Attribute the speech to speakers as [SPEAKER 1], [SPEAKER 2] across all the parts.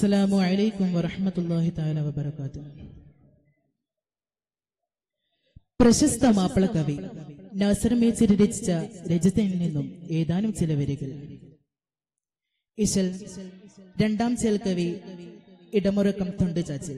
[SPEAKER 1] അസ്സലാമു അലൈക്കും വറഹ്മത്തുള്ളാഹി തആല വബറകാതുഹു. പ്രശസ്ത മാപ്പിള കവി നാസർ മേച്ചിരി രചിച്ച രചനയിൽ നിന്നും ഏതാനും ചില വരികൾ. ഇശൽ രണ്ടാം ചേൽ കവി ഇടമുറക്കം തൊണ്ടുചാച്ചിൽ.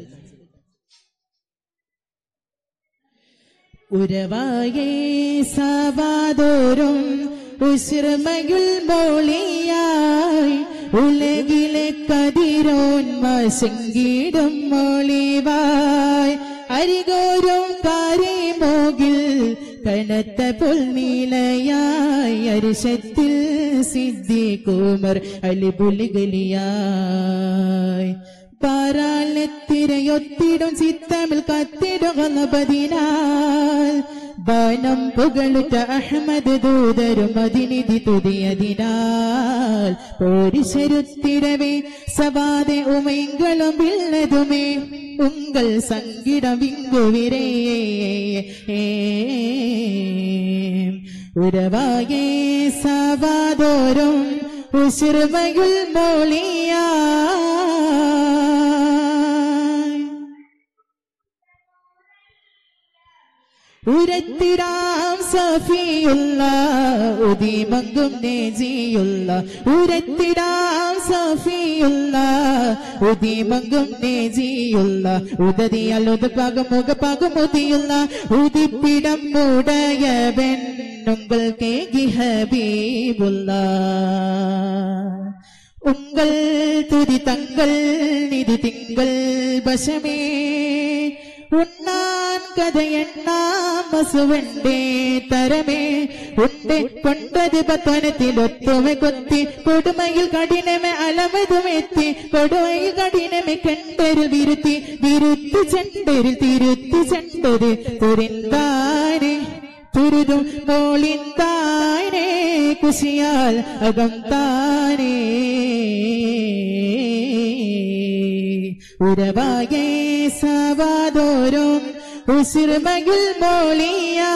[SPEAKER 1] ഉരവായേ സവാദോരും ഉശ്രമയുൽ മോളിയായി ഉലകിലെ കതിരോൻ വശങ്കിടും മോളിവായ് അരികോരും കാരിമോകിൽ കനത്ത പുൽനീലയായി അരിശത്തിൽ സിദ്ദീഖുമർ അലിബുലിഗലിയായി പാരാലെത്തിരയൊത്തിടും ചിത്തമിൽ കത്തിടുകന്നപതിനാൽ ബാനം പുകളുറ്റ അഹമ്മദ് ദൂതരും അതിനിധി തുതിയതിനാൽ പോരിശരുത്തിടവേ സവാതെ ഉമൈങ്കളും വില്ലതുമേ ഉങ്കൾ സങ്കിടം വിങ്കുവിരേ ഉരവായേ സവാദോരും ഉശ്രമയുൽ മോളിയാ ഉരത്തിടാം സഫിയുള്ള ഉദിമങ്കും നേജിയുള്ള ഉരത്തിടാം സഫിയുള്ള ഉദിമങ്കും നേജിയുള്ള ഉദതിയാൽ ഉദപ്പാകും മുഖപ്പാകും ഉദിയുള്ള ഉദിപ്പിടം ഉടയവൻ ഉങ്ങൾക്ക് ഹബീബുള്ള ഉങ്കൾ തുതി തങ്കൾ നിധി തിങ്കൾ വശമേ ഉണ്ണാൻ കഥയെണ്ണാം മസുവണ്ടേ തരമേ ഉണ്ടേ കൊണ്ടത് പത്വനത്തിലൊത്തുമെ കൊത്തി കൊടുമയിൽ കഠിനമെ അലമതുമെത്തി കൊടുമയിൽ കഠിനമെ കണ്ടരിൽ വിരുത്തി വിരുത്തി ചെണ്ടരിൽ തിരുത്തി ചെണ്ടര് തുരിന്താനെ തുരുതും മോളിന്താനെ കുശിയാൽ അകം താനേ ഉരവായേ സവാദോരും ഉശ്രമയുൽ മോളിയാ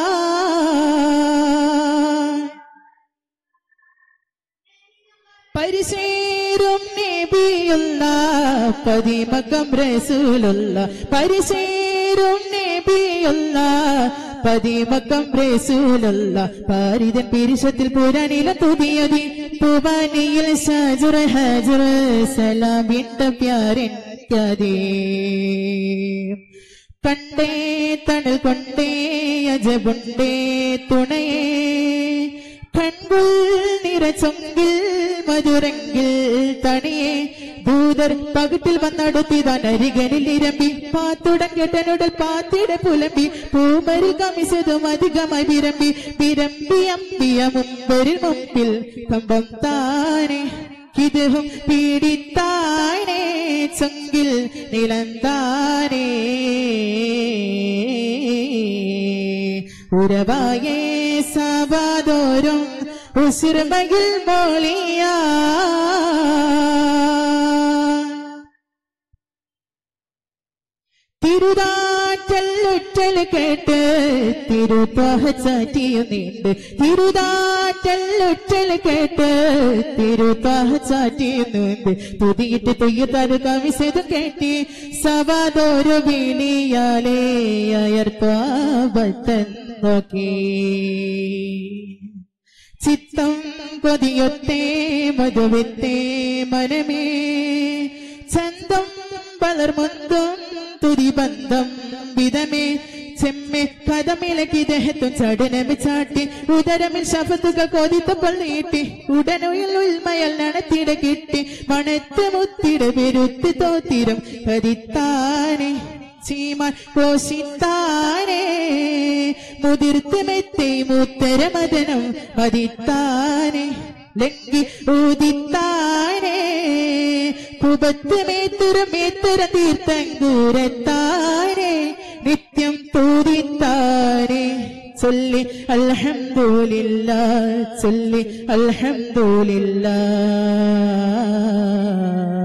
[SPEAKER 1] പരിശേരും നബിയുള്ള പതിമകം റസൂലുള്ള പരിശേരും നബിയുള്ള പതിമകം റസൂലുള്ള പാരിതൻ പിരിശത്തിൽ പുരാനില തുതിയതി പൂവാനിയിൽ ഷാജുർ ഹജുർ സലാമിട്ട പ്യാരൻ ത്യാദേ കണ്ടേ തണൽ കൊണ്ടേ അജബുണ്ടേ തുണയേ കൺകുൾ നിറച്ചൊങ്കിൽ മധുരങ്കിൽ തണിയേ ദൂതർ പകട്ടിൽ വന്നടുത്തിതാൻ അരികനിൽ ഇരമ്പി പാത്തുടൻ കെട്ടനുടൽ പാത്തിട പുലമ്പി പൂമരി കമിസതും അധികമായി വിരമ്പി വിരമ്പി അമ്പിയ മുമ്പൊരിൽ മുമ്പിൽ കമ്പം താനെ കിതും പീഡിത്താനേ ചൊങ്കിൽ നിലന്താനേ ഉരവായേ സവാദോരും ഉശ്രമയുൽ മോളിയാ തിരുതാറ്റല്ലുറ്റൽ കേട്ട് തിരുത്വാഹ ചാറ്റിയു നീണ്ട് തിരുതാറ്റല്ലുറ്റൽ കേട്ട് തിരുത്വാഹ ചാറ്റിയു നീണ്ട് തുതിയിട്ട് തുയ്യത്താറ് കവിസതും കേട്ടി സവാദോരു വിളിയാലേ അയർത്താപത്തൻ നോക്കി ചിത്തം കൊതിയൊത്തേ മധുവിത്തേ മനമേ ചന്തം വളർമുന്തും തുതിബന്ധം വിധമേ ചെമ്മെ കഥമിളക്കി ദേഹത്തും ചടനമെ ചാട്ടി ഉദരമിൽ ശബ്ദത്തുക കൊതിത്തപ്പോൾ നീട്ടി ഉടനുയിൽ ഉൾമയൽ നടത്തിട കിട്ടി മണത്ത് മുത്തിട വിരുത്തി തോത്തിരും കതിത്താനെ ചീമാൻ കോശിത്താനേ മുതിർത്ത് മെത്തേ മുത്തരമദനം മതിത്താനെ ലങ്കി ഊതിത്താനേ കുപത്ത് മേത്തുര തീർത്ഥങ്കൂരത്താനേ നിത്യം തൂതിത്താനേ ചൊല്ലി അൽഹംദുലില്ലാഹ് ചൊല്ലി അൽഹംദുലില്ലാഹ്.